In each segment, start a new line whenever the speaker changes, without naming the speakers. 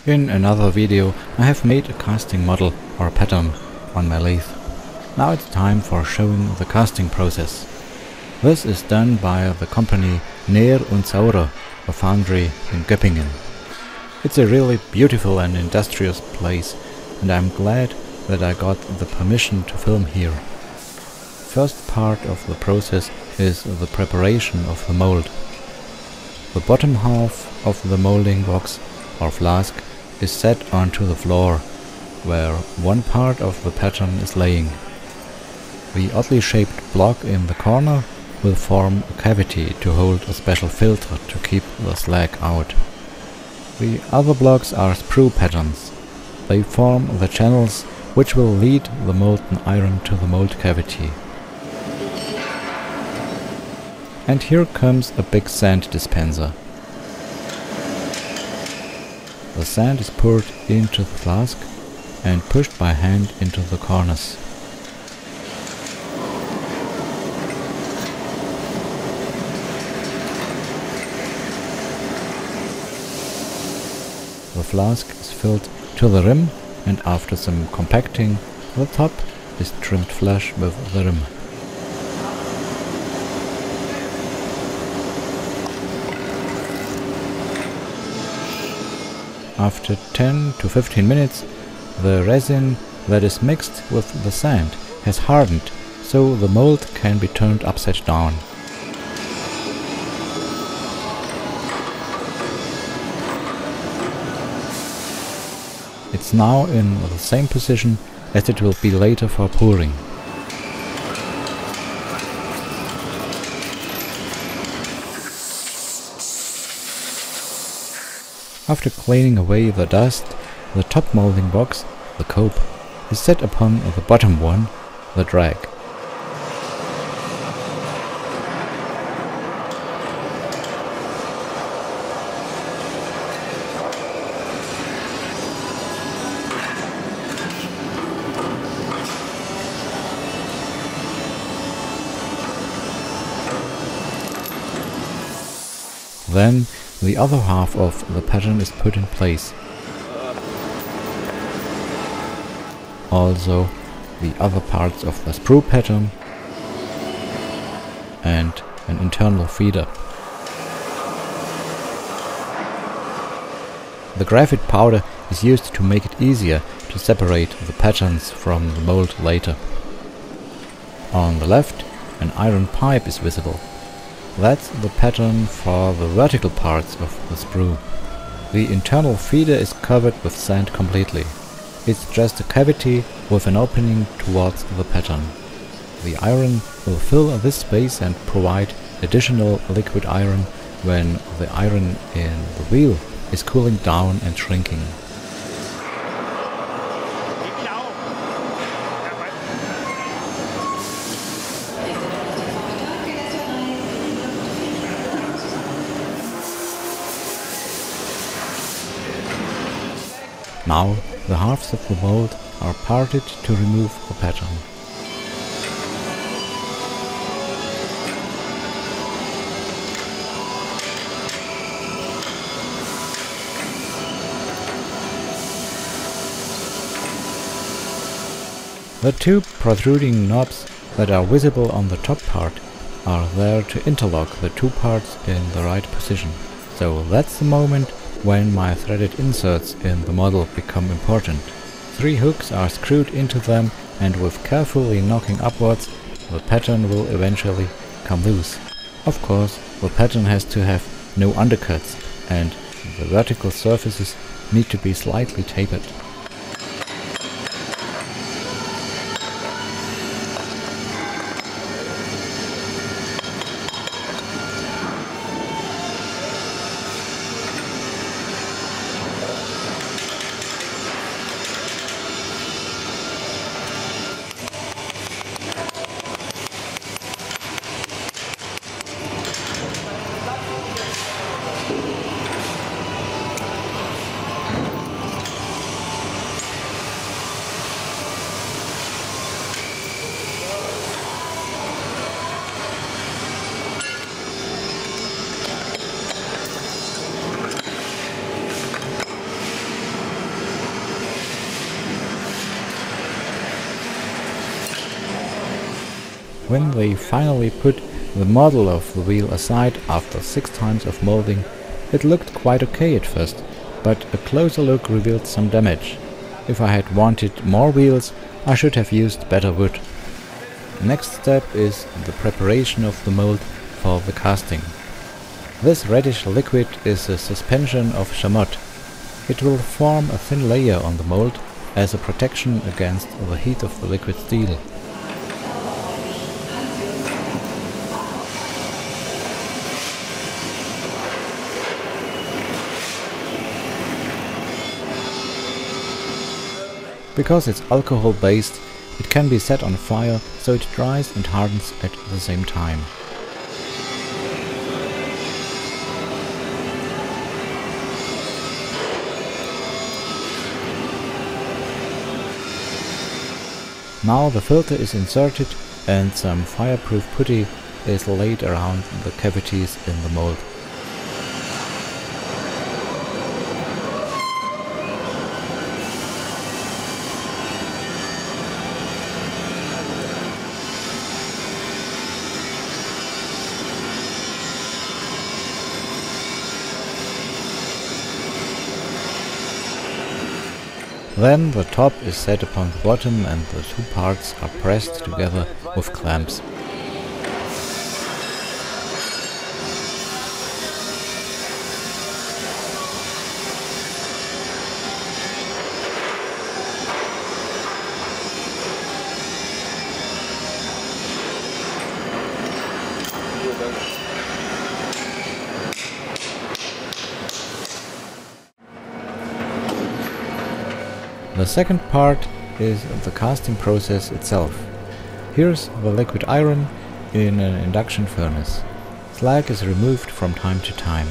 In another video I have made a casting model or pattern on my lathe. Now it's time for showing the casting process. This is done by the company Neer und Saurer, a foundry in Göppingen. It's a really beautiful and industrious place, and I'm glad that I got the permission to film here. First part of the process is the preparation of the mold. The bottom half of the molding box or flask is set onto the floor, where one part of the pattern is laying. The oddly shaped block in the corner will form a cavity to hold a special filter to keep the slag out. The other blocks are sprue patterns. They form the channels which will lead the molten iron to the mold cavity. And here comes a big sand dispenser. The sand is poured into the flask and pushed by hand into the corners. The flask is filled to the rim, and after some compacting, the top is trimmed flush with the rim. After 10 to 15 minutes, the resin that is mixed with the sand has hardened, so the mold can be turned upside down. It's now in the same position as it will be later for pouring. After cleaning away the dust, the top molding box, the cope, is set upon the bottom one, the drag. Then the other half of the pattern is put in place. Also the other parts of the sprue pattern and an internal feeder. The graphite powder is used to make it easier to separate the patterns from the mold later. On the left, an iron pipe is visible. That's the pattern for the vertical parts of the sprue. The internal feeder is covered with sand completely. It's just a cavity with an opening towards the pattern. The iron will fill this space and provide additional liquid iron when the iron in the wheel is cooling down and shrinking. Now the halves of the mold are parted to remove the pattern. The two protruding knobs that are visible on the top part are there to interlock the two parts in the right position. So that's the moment when my threaded inserts in the model become important. 3 hooks are screwed into them, and with carefully knocking upwards, the pattern will eventually come loose. Of course, the pattern has to have no undercuts, and the vertical surfaces need to be slightly tapered. When they finally put the model of the wheel aside after 6 times of molding, it looked quite okay at first, but a closer look revealed some damage. If I had wanted more wheels, I should have used better wood. Next step is the preparation of the mold for the casting. This reddish liquid is a suspension of chamotte. It will form a thin layer on the mold as a protection against the heat of the liquid steel. Because it's alcohol based, it can be set on fire so it dries and hardens at the same time. Now the filter is inserted and some fireproof putty is laid around the cavities in the mold. Then the top is set upon the bottom and the 2 parts are pressed together with clamps. The second part is the casting process itself. Here's the liquid iron in an induction furnace. Slag is removed from time to time.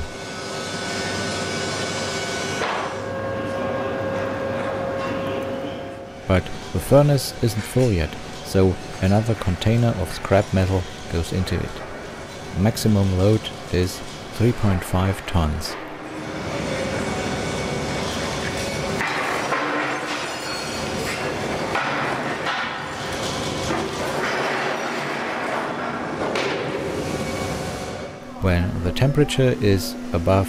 But the furnace isn't full yet, so another container of scrap metal goes into it. Maximum load is 3.5 tons. When the temperature is above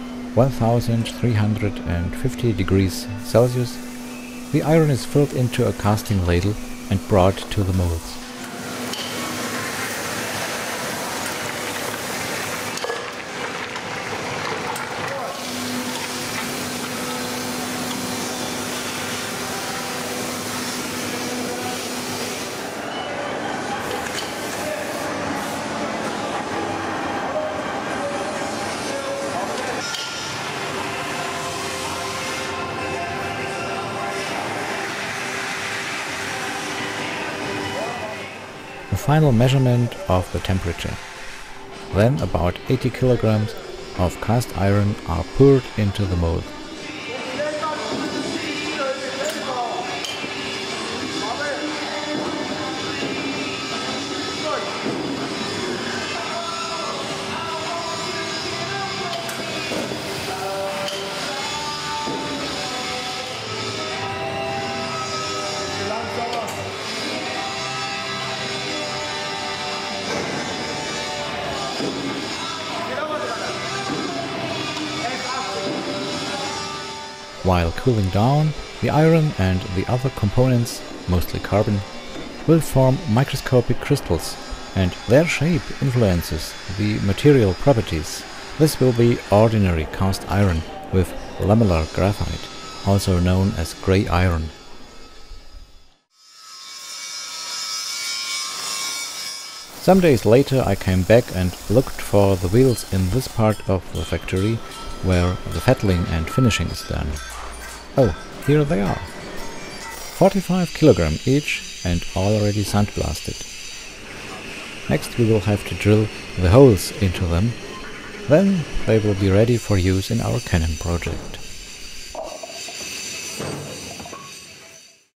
1350 degrees Celsius, the iron is filled into a casting ladle and brought to the molds. The final measurement of the temperature. Then about 80 kilograms of cast iron are poured into the mold. While cooling down, the iron and the other components, mostly carbon, will form microscopic crystals, and their shape influences the material properties. This will be ordinary cast iron with lamellar graphite, also known as grey iron. Some days later I came back and looked for the wheels in this part of the factory where the fettling and finishing is done. Oh, here they are. 45 kilogram each and already sandblasted. Next we will have to drill the holes into them, then they will be ready for use in our cannon project.